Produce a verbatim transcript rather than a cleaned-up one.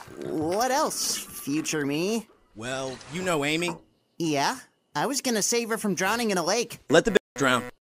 What else, future me? Well, you know Amy. Yeah, I was gonna save her from drowning in a lake. Let the bitch drown.